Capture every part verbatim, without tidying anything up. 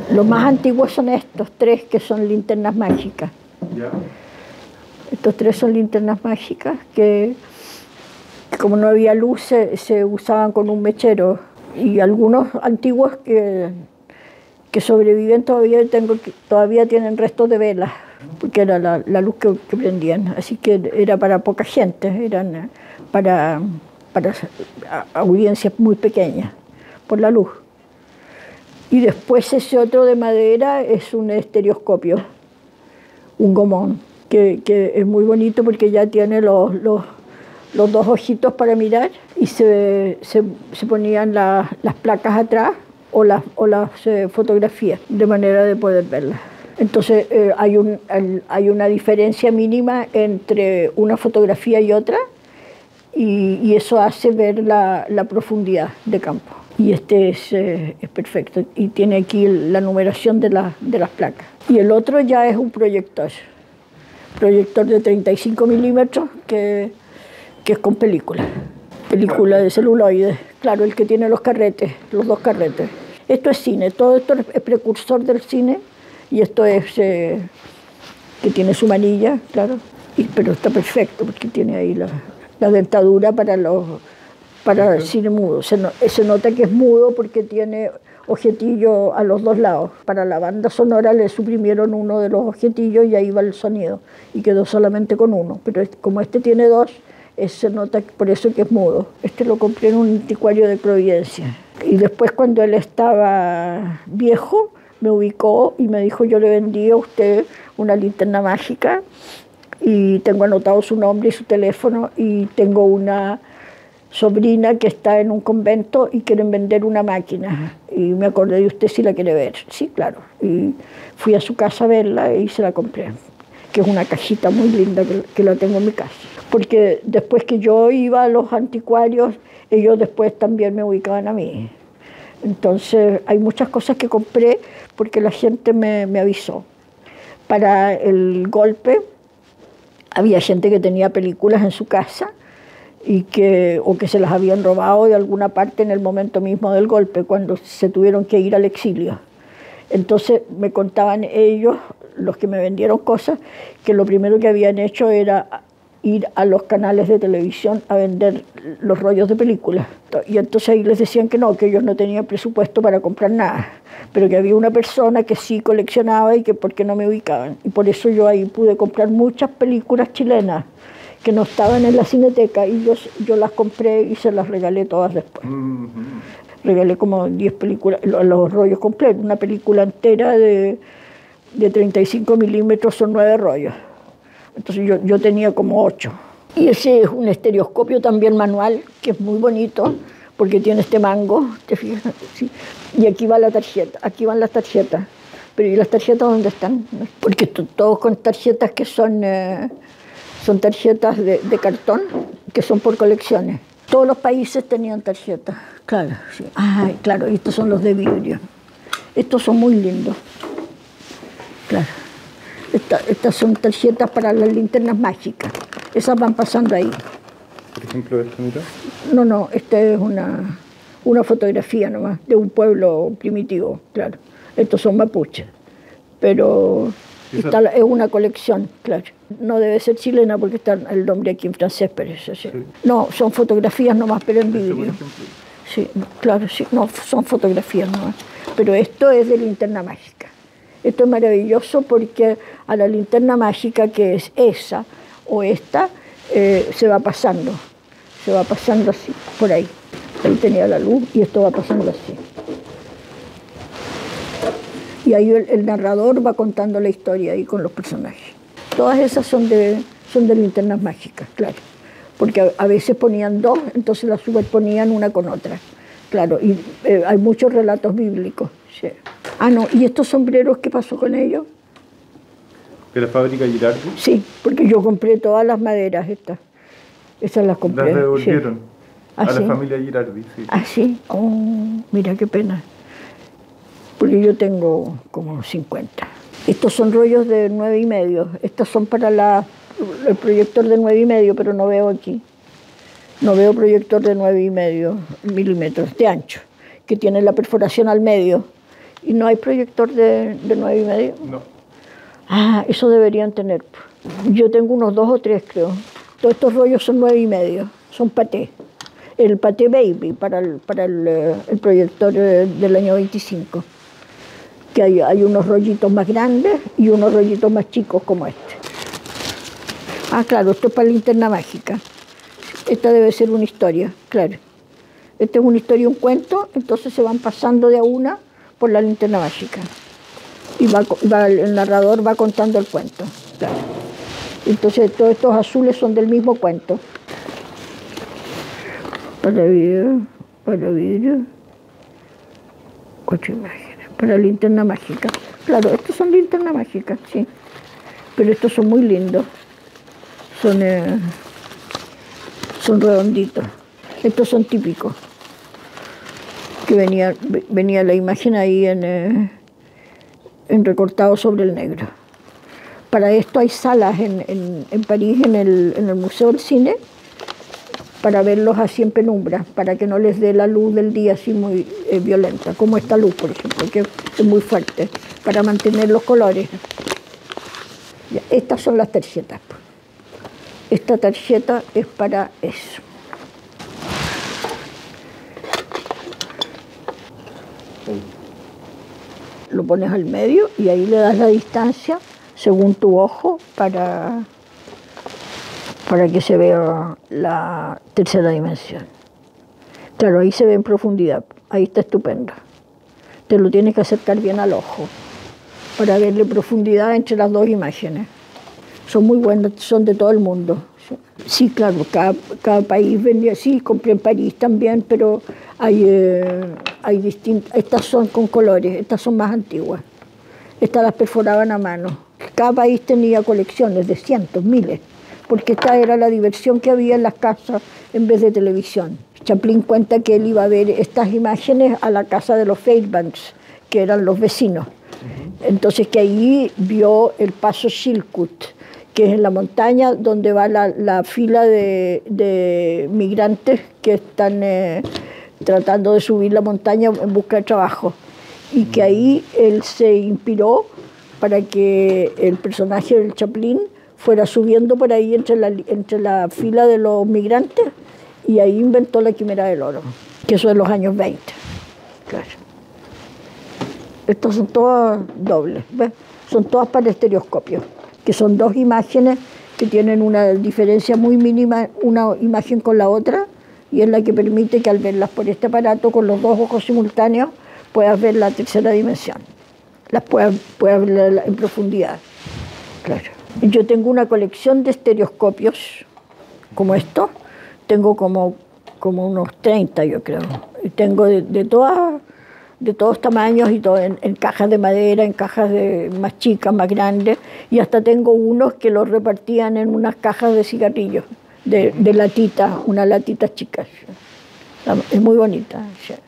Los más antiguos son estos tres, que son linternas mágicas. Ya. Estos tres son linternas mágicas que, que como no había luz, se, se usaban con un mechero. Y algunos antiguos que, que sobreviven todavía, tengo, todavía tienen restos de velas, porque era la, la luz que, que prendían. Así que era para poca gente, eran para, para audiencias muy pequeñas, por la luz. Y después ese otro de madera es un estereoscopio, un gomón, que, que es muy bonito porque ya tiene los, los, los dos ojitos para mirar y se, se, se ponían la, las placas atrás o las, o las eh, fotografías de manera de poder verlas. Entonces eh, hay, un, el, hay una diferencia mínima entre una fotografía y otra y, y eso hace ver la, la profundidad de campo. Y este es, eh, es perfecto y tiene aquí la numeración de, la, de las placas. Y el otro ya es un proyector, proyector de treinta y cinco milímetros que, que es con película, película de celuloide, claro, el que tiene los carretes, los dos carretes. Esto es cine, todo esto es precursor del cine y esto es eh, que tiene su manilla, claro, y, pero está perfecto porque tiene ahí la, la dentadura para los... para el cine mudo. Se, no, se nota que es mudo porque tiene objetillo a los dos lados. Para la banda sonora le suprimieron uno de los objetillos y ahí va el sonido y quedó solamente con uno. Pero como este tiene dos, es, se nota por eso que es mudo. Este lo compré en un anticuario de Providencia. Y después cuando él estaba viejo, me ubicó y me dijo: yo le vendí a usted una linterna mágica y tengo anotado su nombre y su teléfono y tengo una sobrina que está en un convento y quieren vender una máquina y me acordé de usted si la quiere ver. Sí, claro. Y fui a su casa a verla y se la compré, que es una cajita muy linda que, que la tengo en mi casa. Porque después que yo iba a los anticuarios, ellos después también me ubicaban a mí. Entonces hay muchas cosas que compré porque la gente me, me avisó. Para el golpe había gente que tenía películas en su casa y que, o que se las habían robado de alguna parte en el momento mismo del golpe, cuando se tuvieron que ir al exilio. Entonces me contaban ellos, los que me vendieron cosas, que lo primero que habían hecho era ir a los canales de televisión a vender los rollos de películas. Y entonces ahí les decían que no, que ellos no tenían presupuesto para comprar nada, pero que había una persona que sí coleccionaba y que por qué no me ubicaban. Y por eso yo ahí pude comprar muchas películas chilenas que no estaban en la Cineteca y yo, yo las compré y se las regalé todas después. Uh-huh. Regalé como diez películas, los, los rollos completos, una película entera de, de treinta y cinco milímetros son nueve rollos. Entonces yo, yo tenía como ocho. Y ese es un estereoscopio también manual, que es muy bonito, porque tiene este mango, ¿te fijas? Sí. Y aquí va la tarjeta, aquí van las tarjetas. Pero ¿y las tarjetas dónde están? Porque todos con tarjetas que son... Eh, Son tarjetas de, de cartón, que son por colecciones. Todos los países tenían tarjetas, claro. Sí. Ay, claro, estos son los de vidrio. Estos son muy lindos. Claro. Esta, estas son tarjetas para las linternas mágicas. Esas van pasando ahí. Por ejemplo, esta, mira. No, no, esta es una, una fotografía nomás de un pueblo primitivo, claro. Estos son mapuches. Pero... Esta es una colección, claro. No debe ser chilena porque está el nombre aquí en francés, parece. Sí. Sí. No, son fotografías nomás, pero en vidrio. Sí, claro, sí, no, son fotografías nomás. Pero esto es de linterna mágica. Esto es maravilloso porque a la linterna mágica, que es esa o esta, eh, se va pasando. Se va pasando así, por ahí. Ahí tenía la luz y esto va pasando así. Y ahí el, el narrador va contando la historia ahí con los personajes. Todas esas son de, son de linternas mágicas, claro. Porque a, a veces ponían dos, entonces las superponían una con otra. Claro, y eh, hay muchos relatos bíblicos. Sí. Ah, no, ¿y estos sombreros qué pasó con ellos? ¿De la fábrica Girardi? Sí, porque yo compré todas las maderas estas. Esas las compré. Las devolvieron sí. a ¿Ah, la sí? familia Girardi, sí. Ah, sí. Oh, mira qué pena. Porque yo tengo como cincuenta. Estos son rollos de nueve y medio. Estos son para la, el proyector de nueve y medio, pero no veo aquí. No veo proyector de nueve y medio milímetros de ancho, que tiene la perforación al medio ¿Y no hay proyector de, de nueve y medio? No. Ah, eso deberían tener. Yo tengo unos dos o tres, creo. Todos estos rollos son nueve y medio, son paté. El paté baby para el, para el, el proyector del año veinticinco. Que hay, hay unos rollitos más grandes y unos rollitos más chicos como este. Ah, claro, esto es para linterna mágica. Esta debe ser una historia, claro. Esta es una historia, un cuento, entonces se van pasando de a una por la linterna mágica. Y va, va, el narrador va contando el cuento, claro. Entonces todos estos azules son del mismo cuento. Para vidrio, para vidrio, ocho imágenes, para linterna mágica. Claro, estos son linternas mágicas, sí. Pero estos son muy lindos. Son, eh, son redonditos. Estos son típicos. Que venía, venía la imagen ahí en, eh, en recortado sobre el negro. Para esto hay salas en, en, en París, en el, en el Museo del Cine, para verlos así en penumbra, para que no les dé la luz del día así muy eh, violenta, como esta luz, por ejemplo, que es muy fuerte, para mantener los colores. Ya, estas son las tarjetas. Esta tarjeta es para eso. Lo pones al medio y ahí le das la distancia según tu ojo para, para que se vea la tercera dimensión. Claro, ahí se ve en profundidad, ahí está estupendo. Te lo tienes que acercar bien al ojo para verle profundidad entre las dos imágenes. Son muy buenas, son de todo el mundo. Sí, claro, cada, cada país vendía, sí, compré en París también, pero hay, eh, hay distintas, estas son con colores, estas son más antiguas. Estas las perforaban a mano. Cada país tenía colecciones de cientos, miles, porque esta era la diversión que había en las casas en vez de televisión. Chaplin cuenta que él iba a ver estas imágenes a la casa de los Fairbanks, que eran los vecinos. Entonces que ahí vio el paso Chilcoot, que es en la montaña donde va la, la fila de, de migrantes que están eh, tratando de subir la montaña en busca de trabajo. Y que ahí él se inspiró para que el personaje del Chaplin fuera subiendo por ahí entre la, entre la fila de los migrantes, y ahí inventó la quimera del oro, que eso es los años veinte. Claro. Estas son todas dobles, ¿ves? Son todas para estereoscopio, que son dos imágenes que tienen una diferencia muy mínima, una imagen con la otra, y es la que permite que al verlas por este aparato con los dos ojos simultáneos puedas ver la tercera dimensión, las puedas, puedas ver en profundidad. Claro. Yo tengo una colección de estereoscopios como estos, tengo como, como unos treinta, yo creo, y tengo de, de, todas, de todos tamaños y todo, en, en cajas de madera, en cajas de, más chicas, más grandes, y hasta tengo unos que los repartían en unas cajas de cigarrillos, de, de latitas, unas latitas chicas. Es muy bonita.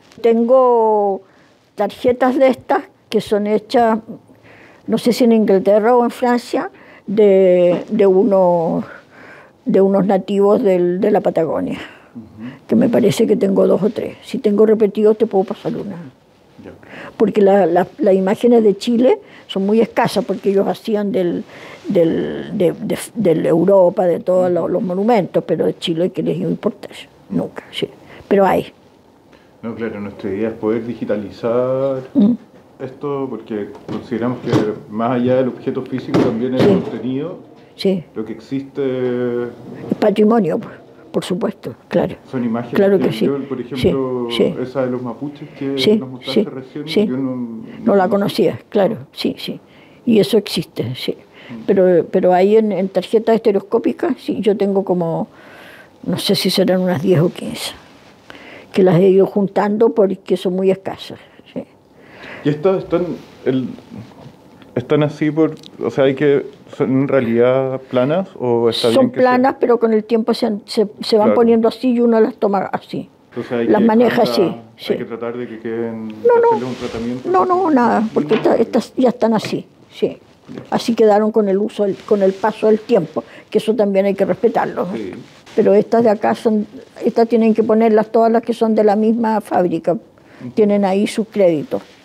Tengo tarjetas de estas que son hechas, no sé si en Inglaterra o en Francia, de, de, unos, de unos nativos del, de la Patagonia, uh-huh. Que me parece que tengo dos o tres. Si tengo repetidos te puedo pasar una. Yeah. Porque la, la, las imágenes de Chile son muy escasas, porque ellos hacían del, del, de, de, de la Europa, de todos los, los monumentos, pero de Chile que les iba a importar, nunca, sí. Pero hay. No, claro, nuestra idea es poder digitalizar mm. esto, porque consideramos que más allá del objeto físico también el sí. contenido, sí. Lo que existe... El patrimonio, por, por supuesto, claro. Son imágenes claro que, que sí. yo, por ejemplo, sí, sí. esa de los mapuches que sí, nos mostraste sí, recién, sí. yo no... No, no la conocía, claro, sí, sí. Y eso existe, sí. Mm. Pero, pero ahí en, en tarjetas estereoscópicas, sí, yo tengo como, no sé si serán unas diez o quince. Que las he ido juntando porque son muy escasas. Sí. ¿Y estas están, el, están así por, o sea, hay que, son en realidad planas o está son bien que planas, se... pero con el tiempo se, se, se van claro. poniendo así y uno las toma así. Entonces hay las que maneja tratar, así. Sí. Hay que tratar de que queden, no, no, hacerles un tratamiento. No, no, nada, porque estas esta ya están así, sí. Así quedaron con el uso, con el paso del tiempo, que eso también hay que respetarlo. Sí. Pero estas de acá son, estas tienen que ponerlas todas las que son de la misma fábrica, tienen ahí sus créditos.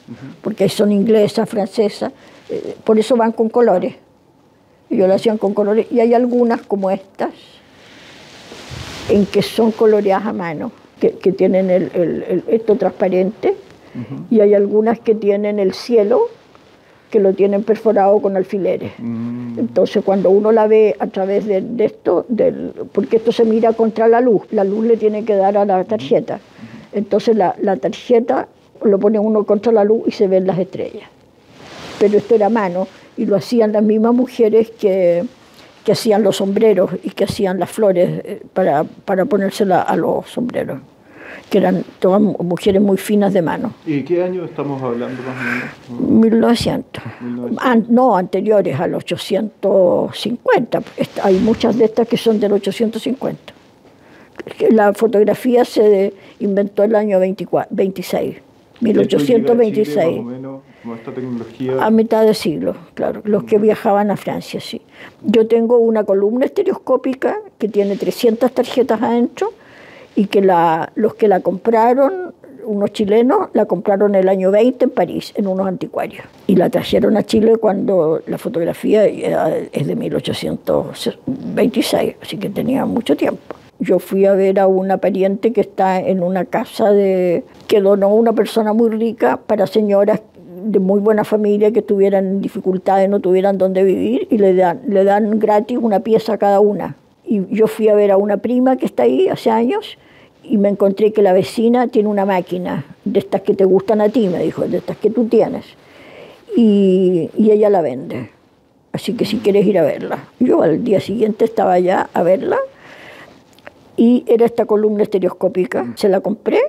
porque son inglesas, francesas, eh, por eso van con colores. Ellos lo hacían con colores, y hay algunas como estas, en que son coloreadas a mano, que, que tienen el, el, el, esto transparente, uh-huh. y hay algunas que tienen el cielo, que lo tienen perforado con alfileres. Uh-huh. Entonces cuando uno la ve a través de, de esto, del, porque esto se mira contra la luz, la luz le tiene que dar a la tarjeta. Uh-huh. Entonces la, la tarjeta lo pone uno contra la luz y se ven las estrellas. Pero esto era a mano, y lo hacían las mismas mujeres que, que hacían los sombreros y que hacían las flores para, para ponérselas a los sombreros, que eran todas mujeres muy finas de mano. ¿Y qué año estamos hablando más o menos? mil novecientos. An, no, anteriores al ochocientos cincuenta. Hay muchas de estas que son del ochocientos cincuenta. La fotografía se inventó el año veinticuatro, veintiséis, mil ochocientos veintiséis. Chile, más o menos, con esta tecnología. A mitad de siglo, claro, los que viajaban a Francia, sí. Yo tengo una columna estereoscópica que tiene trescientas tarjetas adentro, y que la, los que la compraron, unos chilenos, la compraron el año veinte en París, en unos anticuarios. Y la trajeron a Chile cuando la fotografía es de mil ochocientos veintiséis, así que tenía mucho tiempo. Yo fui a ver a una pariente que está en una casa de, que donó una persona muy rica para señoras de muy buena familia que tuvieran dificultades, no tuvieran dónde vivir, y le dan, le dan gratis una pieza a cada una. Y yo fui a ver a una prima que está ahí hace años, y me encontré que la vecina tiene una máquina de estas que te gustan a ti, me dijo, de estas que tú tienes, y, y ella la vende, así que si quieres ir a verla. Yo al día siguiente estaba allá a verla, y era esta columna estereoscópica, se la compré,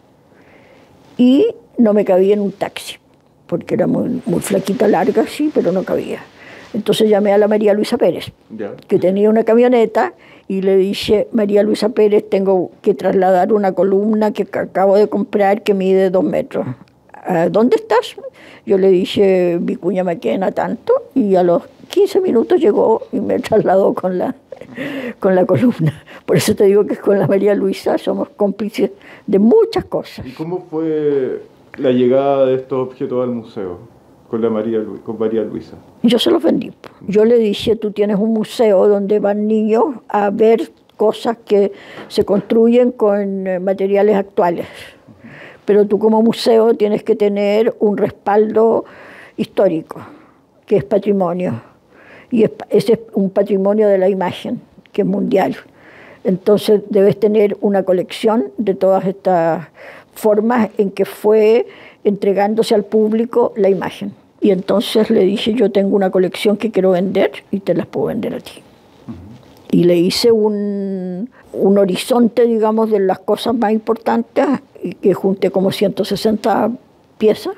y no me cabía en un taxi, porque era muy, muy flaquita, larga, sí, pero no cabía. Entonces llamé a la María Luisa Pérez, yeah. que tenía una camioneta, y le dije, María Luisa Pérez, tengo que trasladar una columna que acabo de comprar que mide dos metros. ¿Dónde estás? Yo le dije, Vicuña Maquena, tanto, y a los quince minutos llegó y me trasladó con la, con la columna. Por eso te digo que con la María Luisa somos cómplices de muchas cosas. ¿Y cómo fue la llegada de estos objetos al museo? Con, la María, Lu con María Luisa. Yo se los vendí. Yo le dije, tú tienes un museo donde van niños a ver cosas que se construyen con materiales actuales. Uh-huh. Pero tú como museo tienes que tener un respaldo histórico, que es patrimonio. Y es, ese es un patrimonio de la imagen, que es mundial. Entonces debes tener una colección de todas estas formas en que fue entregándose al público la imagen. Y entonces le dije, yo tengo una colección que quiero vender y te las puedo vender a ti. Uh-huh. Y le hice un, un horizonte, digamos, de las cosas más importantes, y que junté como ciento sesenta piezas,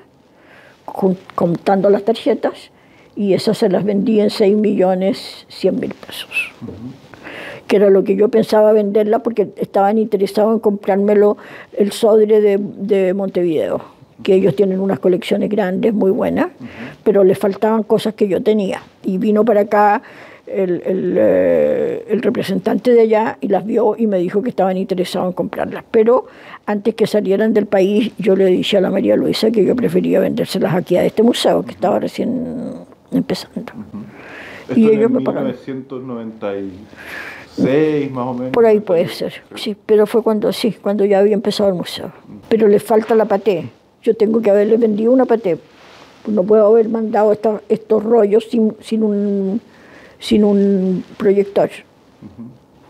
contando las tarjetas, y esas se las vendí en seis millones cien mil pesos. Uh-huh. Que era lo que yo pensaba venderla, porque estaban interesados en comprármelo el Sodre de, de Montevideo, que ellos tienen unas colecciones grandes, muy buenas, uh-huh. pero les faltaban cosas que yo tenía. Y vino para acá el, el, eh, el representante de allá y las vio y me dijo que estaban interesados en comprarlas. Pero antes que salieran del país, yo le dije a la María Luisa que yo prefería vendérselas aquí a este museo, que estaba recién empezando. Uh-huh. Y ellos me pagaron. mil novecientos noventa y seis, más o menos. Por ahí puede ser, sí, pero fue cuando, sí, cuando ya había empezado el museo. Pero le falta la paté. Yo tengo que haberle vendido una paté. No puedo haber mandado esta, estos rollos sin, sin, un, sin un proyector. Uh-huh.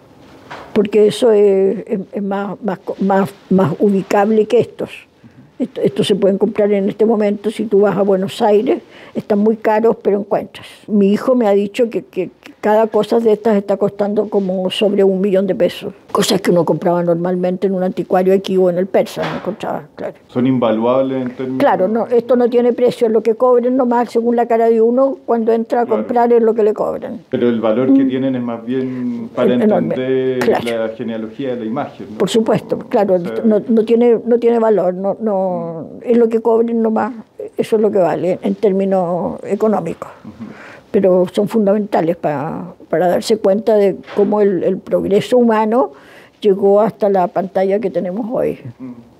Porque eso es, es, es más, más, más, más ubicable que estos. Uh-huh. Esto, estos se pueden comprar en este momento. Si tú vas a Buenos Aires, están muy caros, pero encuentras. Mi hijo me ha dicho que, que, que cada cosa de estas está costando como sobre un millón de pesos. Cosas que uno compraba normalmente en un anticuario aquí o en el Persa, no encontraba, claro. ¿Son invaluables en términos? Claro, no, esto no tiene precio, es lo que cobren nomás, según la cara de uno, cuando entra a claro. comprar es lo que le cobran. Pero el valor que tienen es más bien para entender claro. la genealogía de la imagen, ¿no? Por supuesto, claro, o sea, no, no, tiene, no tiene valor, no, no, es lo que cobren nomás, eso es lo que vale en términos económicos. Uh-huh. Pero son fundamentales para, para darse cuenta de cómo el, el progreso humano llegó hasta la pantalla que tenemos hoy.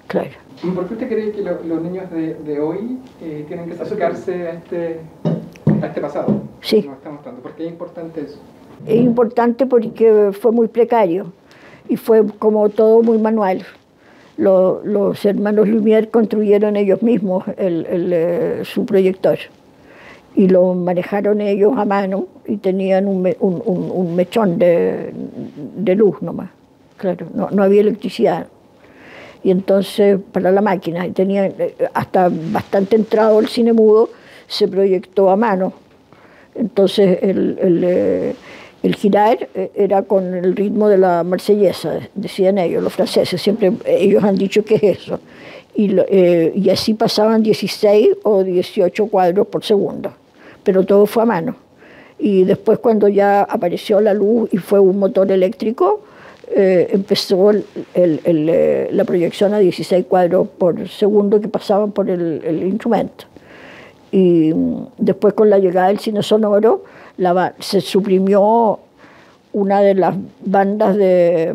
claro. ¿Por qué usted cree que lo, los niños de, de hoy eh, tienen que acercarse a este, a este pasado? Sí. Que nos está mostrando? ¿Por qué es importante eso? Es importante porque fue muy precario y fue como todo muy manual. Los, los hermanos Lumière construyeron ellos mismos el, el, eh, su proyector y lo manejaron ellos a mano y tenían un, un, un, un mechón de, de luz nomás, claro, no, no había electricidad. Y entonces para la máquina, tenía, hasta bastante entrado el cine mudo, se proyectó a mano. Entonces el, el, eh, el girar era con el ritmo de la marsellesa, decían ellos, los franceses, siempre ellos han dicho que es eso. Y, eh, y así pasaban dieciséis o dieciocho cuadros por segundo, pero todo fue a mano. Y después cuando ya apareció la luz y fue un motor eléctrico, eh, empezó el, el, el, la proyección a dieciséis cuadros por segundo que pasaban por el, el instrumento. Y después con la llegada del cine sonoro, la, se suprimió una de las bandas de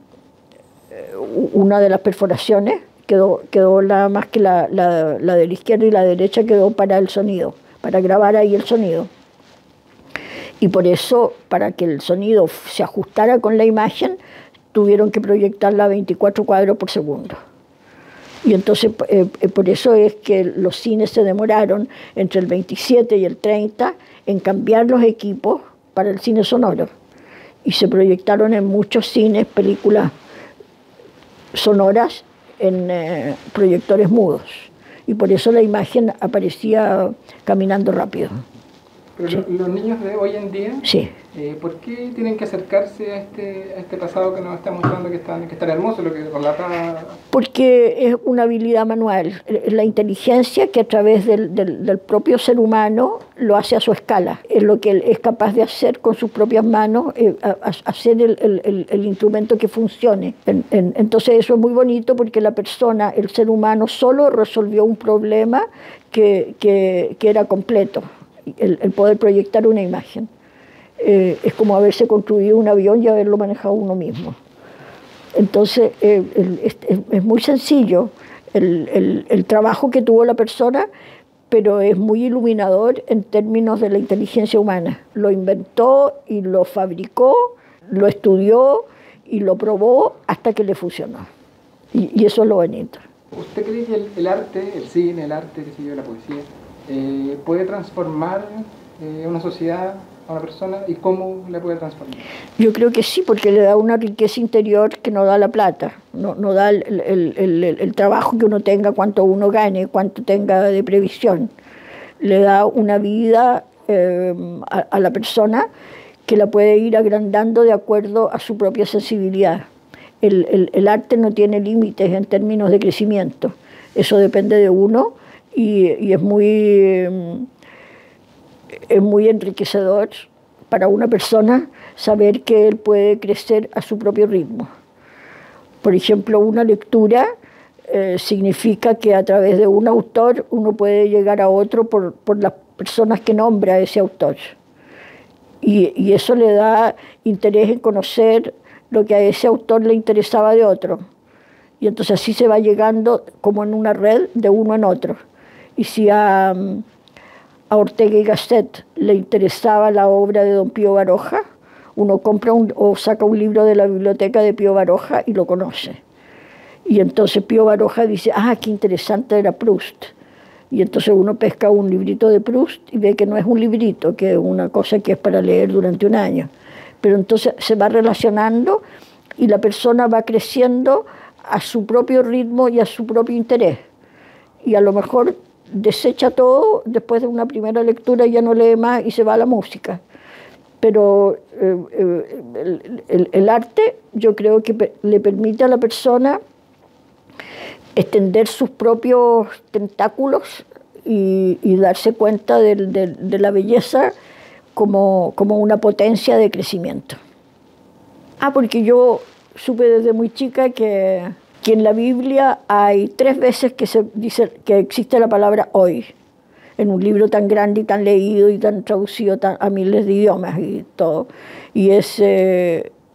una de las perforaciones, quedó, quedó nada más que la, la, la de la izquierda y la derecha quedó para el sonido, para grabar ahí el sonido. Y por eso, para que el sonido se ajustara con la imagen, tuvieron que proyectarla a veinticuatro cuadros por segundo. Y entonces, eh, por eso es que los cines se demoraron entre el veintisiete y el treinta en cambiar los equipos para el cine sonoro. Y se proyectaron en muchos cines películas sonoras en eh, proyectores mudos. Y por eso la imagen aparecía caminando rápido. Pero sí. Los niños de hoy en día, sí. eh, ¿por qué tienen que acercarse a este, a este pasado que nos está mostrando que es tan, que es tan hermoso, lo que relata? Porque es una habilidad manual, es la inteligencia que a través del, del, del propio ser humano lo hace a su escala, es lo que él es capaz de hacer con sus propias manos, eh, a, a hacer el, el, el instrumento que funcione. En, en, entonces eso es muy bonito porque la persona, el ser humano, solo resolvió un problema que, que, que era completo. El, el poder proyectar una imagen. Eh, es como haberse construido un avión y haberlo manejado uno mismo. Entonces, eh, el, es, es muy sencillo el, el, el trabajo que tuvo la persona, pero es muy iluminador en términos de la inteligencia humana. Lo inventó y lo fabricó, lo estudió y lo probó hasta que le funcionó. Y, y eso es lo bonito. ¿Usted cree que el, el arte, el cine, el arte, qué sé yo, la poesía, Eh, puede transformar eh, una sociedad, a una persona, y cómo la puede transformar? Yo creo que sí, porque le da una riqueza interior que no da la plata, no, no da el, el, el, el trabajo que uno tenga, cuánto uno gane, cuánto tenga de previsión. Le da una vida eh, a, a la persona que la puede ir agrandando de acuerdo a su propia sensibilidad. El, el, el arte no tiene límites en términos de crecimiento, eso depende de uno. Y, y es muy, es muy enriquecedor para una persona saber que él puede crecer a su propio ritmo. Por ejemplo, una lectura eh, significa que a través de un autor uno puede llegar a otro por, por las personas que nombra ese autor. Y, y eso le da interés en conocer lo que a ese autor le interesaba de otro. Y entonces así se va llegando como en una red de uno en otro. Y si a, a Ortega y Gasset le interesaba la obra de don Pío Baroja, uno compra un, o saca un libro de la biblioteca de Pío Baroja y lo conoce. Y entonces Pío Baroja dice, ah, qué interesante era Proust. Y entonces uno pesca un librito de Proust y ve que no es un librito, que es una cosa que es para leer durante un año. Pero entonces se va relacionando y la persona va creciendo a su propio ritmo y a su propio interés. Y a lo mejor desecha todo, después de una primera lectura ya no lee más y se va a la música. Pero eh, eh, el, el, el arte yo creo que le permite a la persona extender sus propios tentáculos y, y darse cuenta de, de, de la belleza como, como una potencia de crecimiento. Ah, porque yo supe desde muy chica que... que en la Biblia hay tres veces que se dice que existe la palabra hoy, en un libro tan grande y tan leído y tan traducido tan, a miles de idiomas y todo. Y, es, eh,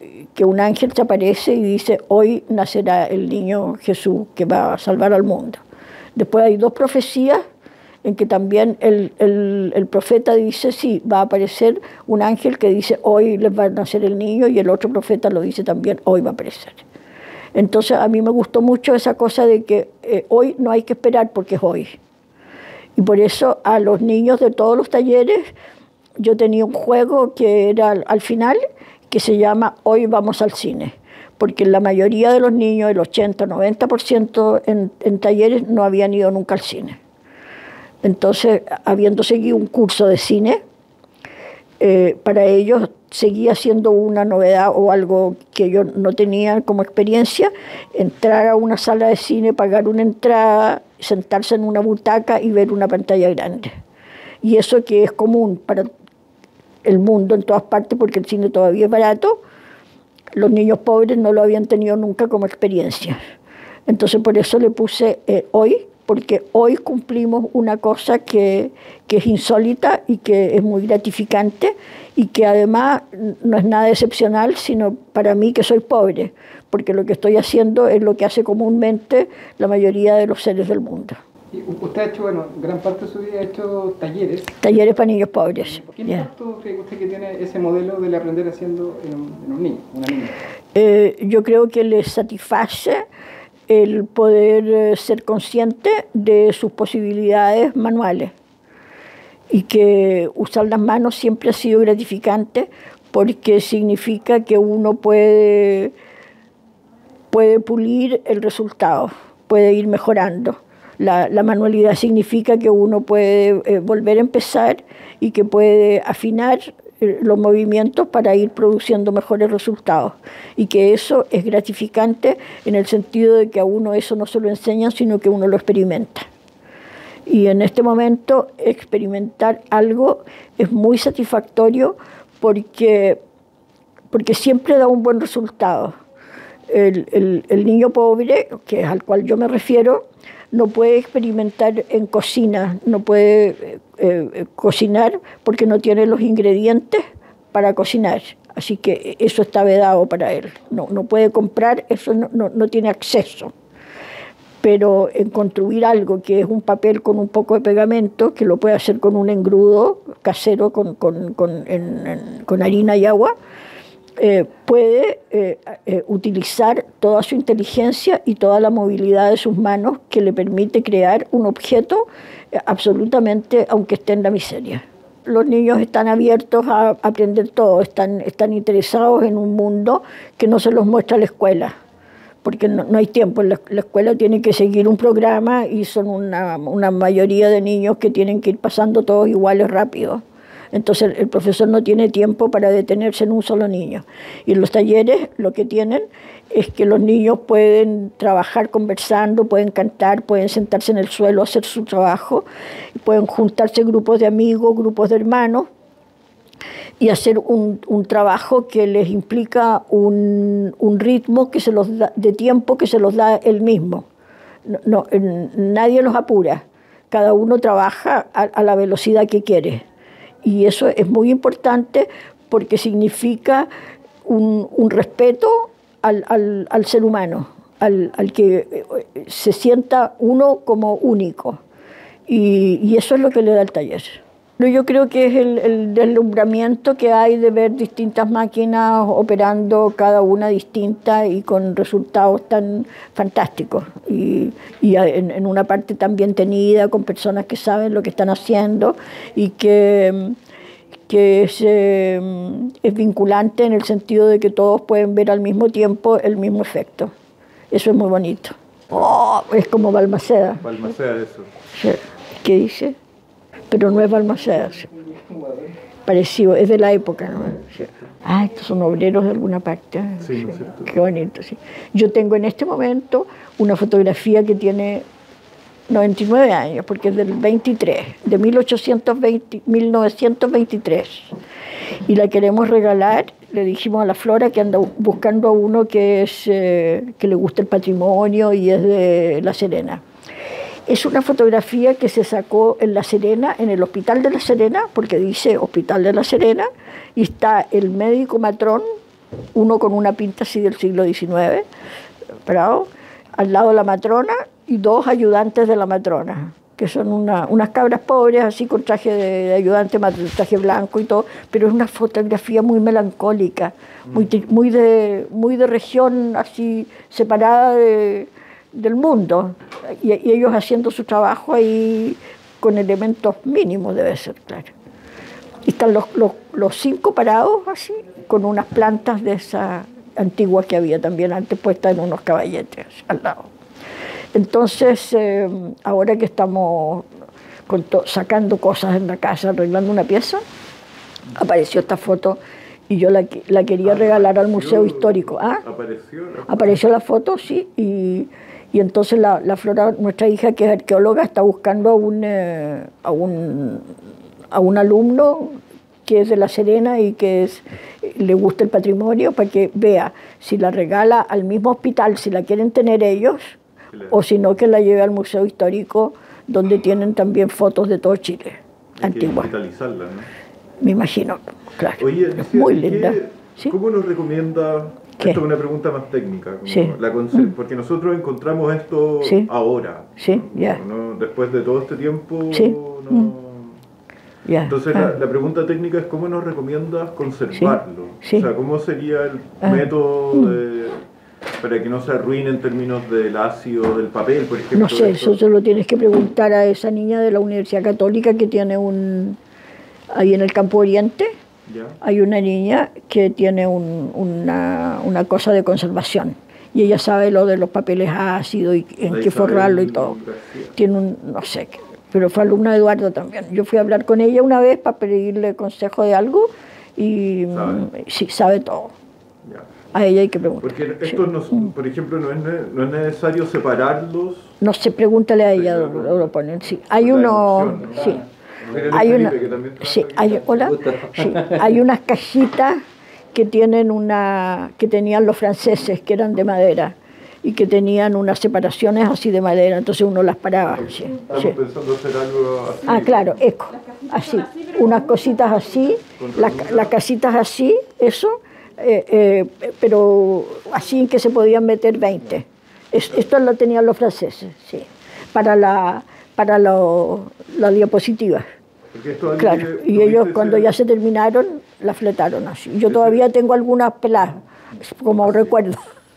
que, que un ángel se aparece y dice, hoy nacerá el niño Jesús que va a salvar al mundo. Después hay dos profecías en que también el, el, el profeta dice, sí, va a aparecer un ángel que dice, hoy les va a nacer el niño, y el otro profeta lo dice también, hoy va a aparecer. Entonces a mí me gustó mucho esa cosa de que eh, hoy no hay que esperar porque es hoy. Y por eso a los niños de todos los talleres, yo tenía un juego que era al final, que se llama Hoy vamos al cine, porque la mayoría de los niños, el ochenta, noventa por ciento en, en talleres, no habían ido nunca al cine. Entonces, habiendo seguido un curso de cine, eh, para ellos seguía siendo una novedad o algo que ellos no tenían como experiencia, entrar a una sala de cine, pagar una entrada, sentarse en una butaca y ver una pantalla grande. Y eso que es común para el mundo en todas partes, porque el cine todavía es barato, los niños pobres no lo habían tenido nunca como experiencia. Entonces por eso le puse eh, hoy, porque hoy cumplimos una cosa que, que es insólita y que es muy gratificante y que además no es nada excepcional, sino para mí que soy pobre, porque lo que estoy haciendo es lo que hace comúnmente la mayoría de los seres del mundo. Y usted ha hecho, bueno, gran parte de su vida ha hecho talleres. Talleres para niños pobres. ¿Por qué impacto cree usted que tiene ese modelo del aprender haciendo en un, en un niño, una niña? Eh, yo creo que les satisface el poder ser consciente de sus posibilidades manuales y que usar las manos siempre ha sido gratificante porque significa que uno puede, puede pulir el resultado, puede ir mejorando. La, la manualidad significa que uno puede eh, volver a empezar y que puede afinar los movimientos para ir produciendo mejores resultados y que eso es gratificante en el sentido de que a uno eso no se lo enseñan, sino que uno lo experimenta. Y en este momento experimentar algo es muy satisfactorio porque, porque siempre da un buen resultado. El, el, el niño pobre, que es al cual yo me refiero, no puede experimentar en cocina, no puede eh, eh, cocinar porque no tiene los ingredientes para cocinar. Así que eso está vedado para él. No, no puede comprar, eso no, no, no tiene acceso. Pero en construir algo que es un papel con un poco de pegamento, que lo puede hacer con un engrudo casero con, con, con, en, en, con harina y agua, Eh, puede eh, eh, utilizar toda su inteligencia y toda la movilidad de sus manos que le permite crear un objeto eh, absolutamente, aunque esté en la miseria. Los niños están abiertos a aprender todo, están, están interesados en un mundo que no se los muestra la escuela, porque no, no hay tiempo. La, la escuela tiene que seguir un programa y son una, una mayoría de niños que tienen que ir pasando todos iguales rápido. Entonces el profesor no tiene tiempo para detenerse en un solo niño. Y en los talleres lo que tienen es que los niños pueden trabajar conversando, pueden cantar, pueden sentarse en el suelo a hacer su trabajo, pueden juntarse grupos de amigos, grupos de hermanos y hacer un, un trabajo que les implica un, un ritmo que se los da, de tiempo que se los da él mismo. No, no, nadie los apura, cada uno trabaja a, a la velocidad que quiere. Y eso es muy importante porque significa un, un respeto al, al, al ser humano, al, al que se sienta uno como único. Y, y eso es lo que le da el taller. Yo creo que es el, el deslumbramiento que hay de ver distintas máquinas operando, cada una distinta y con resultados tan fantásticos. Y, y en, en una parte tan bien tenida, con personas que saben lo que están haciendo y que, que es, eh, es vinculante en el sentido de que todos pueden ver al mismo tiempo el mismo efecto. Eso es muy bonito. Oh, es como Balmaceda. Balmaceda, eso. Sí. ¿Qué dice? Pero no es Balmaceda, parecido, es de la época, ¿no? Sí. Ah, estos son obreros de alguna parte. Sí, ¿no es cierto? Qué bonito, sí. Yo tengo en este momento una fotografía que tiene noventa y nueve años, porque es del veintitrés, de mil ochocientos veinte, mil novecientos veintitrés. Y la queremos regalar, le dijimos a la Flora que anda buscando a uno que, es, eh, que le gusta el patrimonio y es de La Serena. Es una fotografía que se sacó en La Serena, en el Hospital de La Serena, porque dice Hospital de La Serena, y está el médico matrón uno con una pinta así del siglo diecinueve, parado, al lado de la matrona, y dos ayudantes de la matrona, que son una, unas cabras pobres, así con traje de, de ayudante, traje blanco y todo, pero es una fotografía muy melancólica, muy, muy, de, muy de región así separada de, del mundo, y, y ellos haciendo su trabajo ahí con elementos mínimos, debe ser, claro. Y están los, los, los cinco parados así, con unas plantas de esas antiguas que había también antes puestas en unos caballetes al lado. Entonces, eh, ahora que estamos con sacando cosas en la casa, arreglando una pieza, apareció esta foto y yo la, la quería regalar al Museo Histórico. ¿Ah? ¿Apareció la foto? Apareció la foto, sí, y, y entonces la, la Flora, nuestra hija que es arqueóloga, está buscando a un, eh, a un, a un alumno que es de La Serena y que es, le gusta el patrimonio, para que vea si la regala al mismo hospital, si la quieren tener ellos, o si no, que la lleve al Museo Histórico, donde tienen también fotos de todo Chile, antiguas. Hay que digitalizarla, ¿no? Me imagino, claro. Oye, Alicia, muy linda. ¿Qué, ¿Cómo nos recomienda? ¿Qué? Esto es una pregunta más técnica, como Sí. la mm. porque nosotros encontramos esto sí. ahora. Sí, ya. ¿no? ¿no? Después de todo este tiempo. Sí. No... Mm. Yeah. Entonces ah. la, la pregunta técnica es cómo nos recomiendas conservarlo. Sí. Sí. O sea, ¿cómo sería el ah. método de, para que no se arruine en términos del ácido, del papel, por ejemplo? No sé, eso se lo tienes que preguntar a esa niña de la Universidad Católica que tiene un... Ahí en el Campo Oriente, ¿ya? Hay una niña que tiene un, una, una cosa de conservación. Y ella sabe lo de los papeles ácidos y en Ahí qué forrarlo y todo. García. Tiene un, no sé, pero fue alumna de Eduardo también. Yo fui a hablar con ella una vez para pedirle consejo de algo y ¿sabe? Sí, sabe todo. Ya. A ella hay que preguntar. Porque esto, sí. no, por ejemplo, no es, no es necesario separarlos. No sé, pregúntale a ella, lo, lo ponen. Sí, hay uno, ¿no? sí. Hay una, sí, hay, hola, sí, hay unas cajitas que tienen una, que tenían los franceses, que eran de madera y que tenían unas separaciones así de madera, entonces uno las paraba. Sí, Estamos sí. pensando hacer algo así. Ah, claro, eco, así, unas cositas así, las, las casitas así, eso, eh, eh, pero así que se podían meter veinte. Es, esto lo tenían los franceses, sí, para la, para lo, las diapositivas. Claro, y ellos cuando ya se terminaron, las fletaron así. Yo todavía tengo algunas peladas, como recuerdo.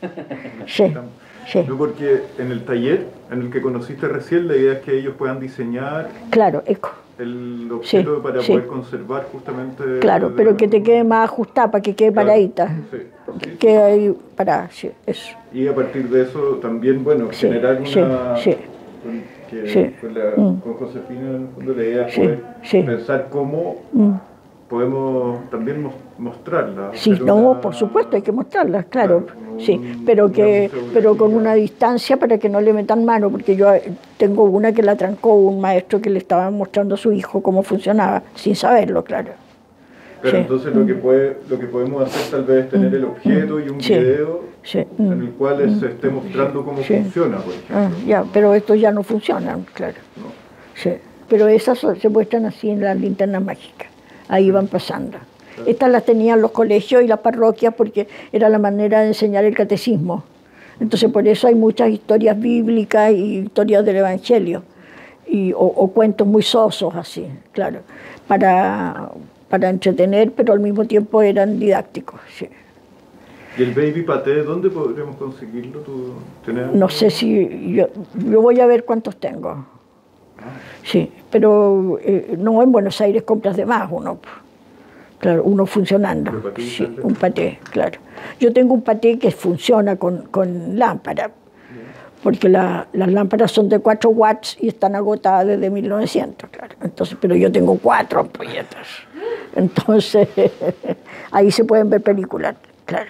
Sí, sí. No, porque en el taller en el que conociste recién, la idea es que ellos puedan diseñar claro, eco. el objeto sí, para sí. poder conservar justamente... Claro, pero que te quede más ajustada, para que quede claro, paradita. Sí, sí, que quede ahí parada, sí, eso. Y a partir de eso también, bueno, sí, generar una... Sí, sí. Que sí. con, la, mm. con Josefina, en el fondo, la idea es sí, poder sí. pensar cómo mm. podemos también mostrarla. Sí, no, una... por supuesto, hay que mostrarlas, claro, claro sí, pero, que, pero con una distancia para que no le metan mano, porque yo tengo una que la trancó un maestro que le estaba mostrando a su hijo cómo funcionaba, sin saberlo, claro. Pero sí. entonces lo que, puede, lo que podemos hacer tal vez es tener el objeto y un sí. video sí. en el cual se esté mostrando cómo sí. funciona, por ejemplo. Ah, ya, pero estos ya no funcionan, claro. No. Sí. Pero esas se muestran así en las linternas mágicas, ahí van pasando. Claro. Estas las tenían los colegios y las parroquias porque era la manera de enseñar el catecismo. Entonces por eso hay muchas historias bíblicas y historias del Evangelio, y, o, o cuentos muy sosos así, claro, para... para entretener, pero al mismo tiempo eran didácticos. Sí. ¿Y el baby paté, dónde podríamos conseguirlo? ¿Tú tenés no sé si, yo, yo voy a ver cuántos tengo. Ah. Sí, pero eh, no, en Buenos Aires compras de más uno. Claro, uno funcionando. Paté, sí, un paté, claro. Yo tengo un paté que funciona con, con lámpara, porque la, las lámparas son de cuatro watts y están agotadas desde mil novecientos, claro. Entonces, pero yo tengo cuatro ampolletas. Entonces, ahí se pueden ver películas, claro.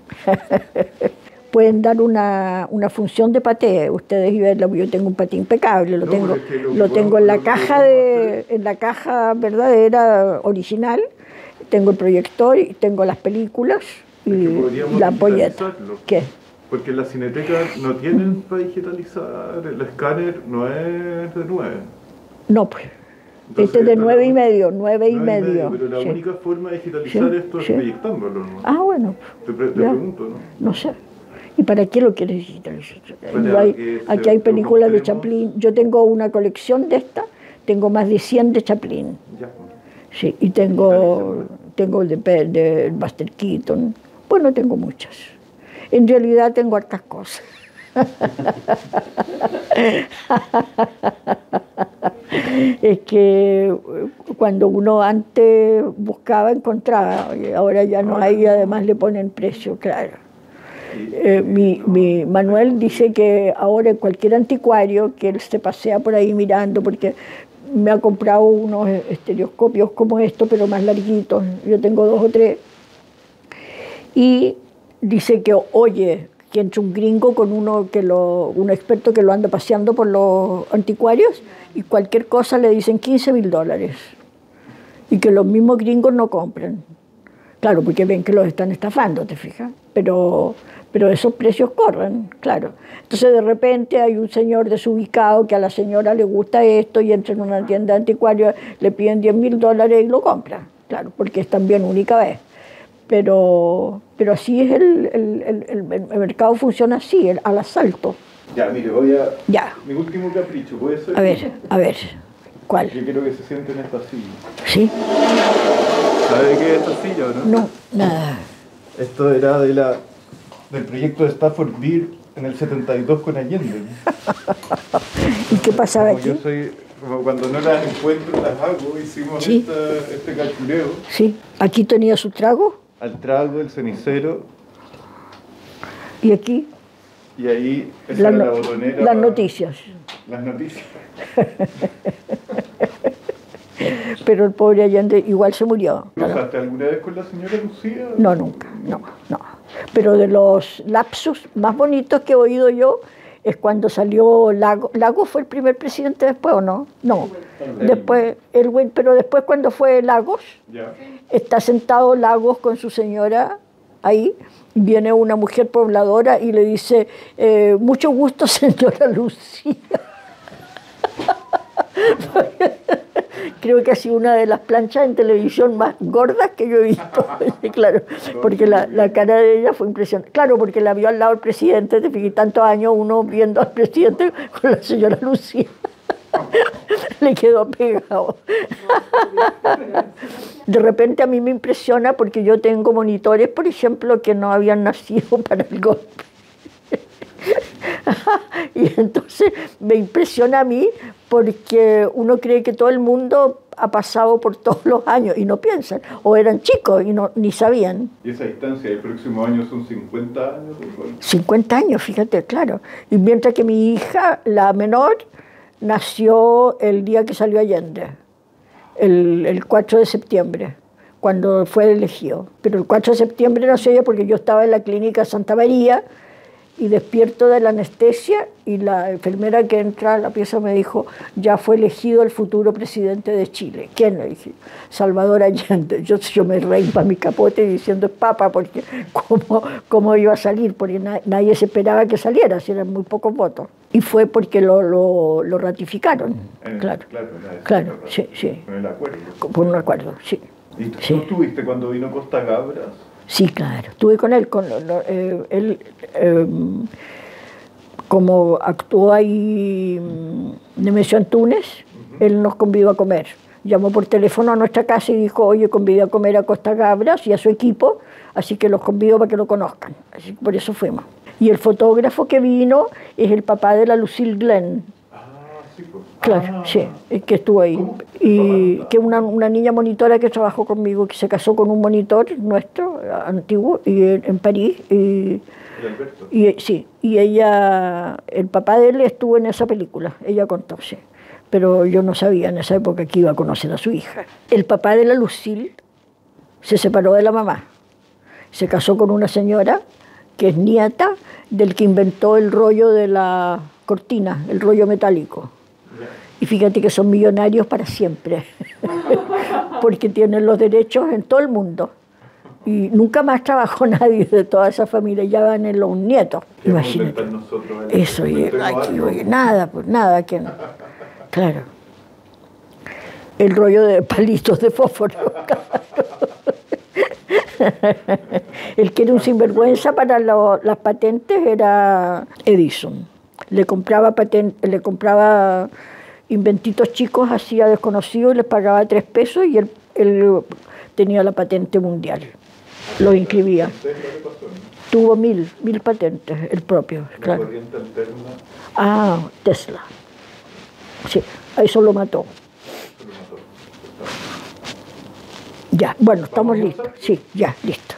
Pueden dar una, una función de paté, ustedes y verla, yo tengo un paté impecable, lo no, tengo, es que lo, lo tengo en la caja de, en la caja verdadera, original, tengo el proyector y tengo las películas y, es y la ampolleta. ¿Qué? Porque las cinetecas no tienen para digitalizar, el escáner no es de nueve. No, pues. Entonces, este es de nueve y medio, nueve y medio. medio. Pero la sí. única forma de digitalizar sí. esto es sí. proyectándolo, ¿no? Ah, bueno. Te, pre te pregunto, ¿no? No sé. ¿Y para qué lo quieres digitalizar? Hay, aquí hay películas de Chaplin. Yo tengo una colección de estas, tengo más de cien de Chaplin. Ya. Sí, y tengo, tengo de, de Buster Keaton. Bueno, tengo muchas. En realidad tengo hartas cosas. Es que cuando uno antes buscaba, encontraba, y ahora ya no hay, y además le ponen precio, claro. Eh, mi, mi Manuel dice que ahora cualquier anticuario que él se pasea por ahí mirando, porque me ha comprado unos estereoscopios como estos, pero más larguitos, yo tengo dos o tres, y dice que oye, que entre un gringo con uno que lo, un experto que lo anda paseando por los anticuarios y cualquier cosa le dicen quince mil dólares y que los mismos gringos no compran. Claro, porque ven que los están estafando, ¿te fijas? Pero, pero esos precios corren, claro. Entonces de repente hay un señor desubicado que a la señora le gusta esto y entra en una tienda de anticuarios, le piden diez mil dólares y lo compra, claro, porque es también única vez. Pero, pero así es el, el, el, el, el mercado funciona así, el, al asalto. Ya, mire, voy a... Ya. Mi último capricho, ¿puede ser? A ver, a ver, ¿cuál? Yo quiero que se siente en esta silla. ¿Sí? ¿Sabe de qué es esta silla o no? No, nada. Esto era de la, del proyecto de Stafford Beer en el setenta y dos con Allende. ¿Y qué pasaba Como aquí? Yo soy... Como cuando no las encuentro, las hago, hicimos ¿Sí? esta, este cachureo. Sí. ¿Aquí tenía su trago? Al trago, el cenicero. ¿Y aquí? Y ahí, esa la, era no, la botonera. Las para... noticias. Las noticias. Pero el pobre Allende igual se murió. ¿Cruzaste alguna vez con la señora Lucía? No, nunca, no, no. Pero de los lapsus más bonitos que he oído yo es cuando salió Lagos. ¿Lagos fue el primer presidente después o no? No. Después, el, pero después cuando fue Lagos, ya. Está sentado Lagos con su señora ahí, viene una mujer pobladora y le dice, eh, mucho gusto señora Lucía. Creo que ha sido una de las planchas en televisión más gordas que yo he visto. Claro, porque la, la cara de ella fue impresionante. Claro, porque la vio al lado del presidente, te fijé tantos años uno viendo al presidente con la señora Lucía. Le quedó pegado. De repente a mí me impresiona porque yo tengo monitores, por ejemplo, que no habían nacido para el golpe. Y entonces me impresiona a mí porque uno cree que todo el mundo ha pasado por todos los años y no piensan, o eran chicos y no, ni sabían. ¿Y esa distancia el próximo año son cincuenta años? cincuenta años, fíjate, claro. Y mientras que mi hija, la menor, nació el día que salió Allende, el, el cuatro de septiembre, cuando fue elegido. Pero el cuatro de septiembre nació ella porque yo estaba en la clínica Santa María y despierto de la anestesia y la enfermera que entra a la pieza me dijo, ya fue elegido el futuro presidente de Chile. ¿Quién? Le dije, Salvador Allende. Yo, yo me reí para mi capote diciendo, es papa, porque ¿cómo, cómo iba a salir? Porque na, nadie se esperaba que saliera, si eran muy pocos votos. Y fue porque lo, lo, lo ratificaron. El, claro, claro, claro, sí, sí. Con el acuerdo. Con un acuerdo, sí. ¿Y tú sí. estuviste cuando vino Costa Gabras? Sí, claro, estuve con él, con, eh, él eh, como actuó ahí Nemesio Antunes, uh-huh. Él nos convidó a comer. Llamó por teléfono a nuestra casa y dijo, oye, convidé a comer a Costa Gabras y a su equipo, así que los convido para que lo conozcan. Así que por eso fuimos. Y el fotógrafo que vino es el papá de la Lucille Glenn. Claro, ah, sí, que estuvo ahí. ¿Cómo? Y que una, una niña monitora que trabajó conmigo, que se casó con un monitor nuestro, antiguo, y en París. Y, y, sí, y ella, el papá de él estuvo en esa película, ella contó, sí. Pero yo no sabía en esa época que iba a conocer a su hija. El papá de la Lucille se separó de la mamá, se casó con una señora que es nieta del que inventó el rollo de la cortina, el rollo metálico. Y fíjate que son millonarios para siempre, porque tienen los derechos en todo el mundo. Y nunca más trabajó nadie de toda esa familia, ya van en los nietos. Imagínate. Eso, y aquí, oye, nada, pues nada, que no. Claro. El rollo de palitos de fósforo. El que era un sinvergüenza para lo, las patentes era Edison. Le compraba, patent, le compraba inventitos chicos, hacía desconocidos, les pagaba tres pesos y él, él tenía la patente mundial. Lo inscribía. Tuvo mil, mil patentes, el propio. ¿La claro. corriente alterna? Ah, Tesla. Sí, a eso lo mató. Lo mató. Ya, bueno, estamos listos. Sí, ya, listo.